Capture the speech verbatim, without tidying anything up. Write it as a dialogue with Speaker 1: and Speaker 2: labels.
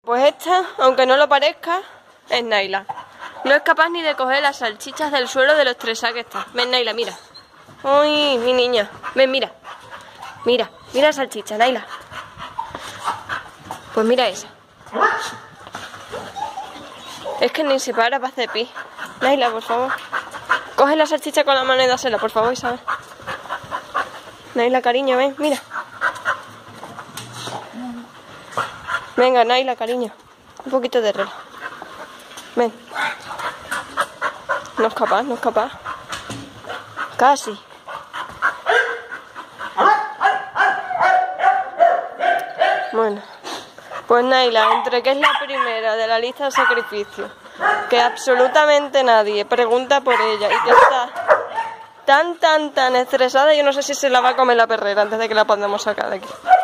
Speaker 1: Pues esta, aunque no lo parezca, es Naila. No es capaz ni de coger las salchichas del suelo de lo estresada que está. Ven, Naila, mira. Uy, mi niña. Ven, mira. Mira, mira la salchicha, Naila. Pues mira esa. Es que ni se para para hacer pis. Naila, por favor. Coge la salchicha con la mano y dásela, por favor, Isabel. Naila, cariño, ven, mira. Venga, Naila, cariño. Un poquito de reloj. Ven. No es capaz, no es capaz. Casi. Bueno. Pues Naila, entre que es la primera de la lista de sacrificios, que absolutamente nadie pregunta por ella y que está tan, tan, tan estresada, yo no sé si se la va a comer la perrera antes de que la podamos sacar de aquí.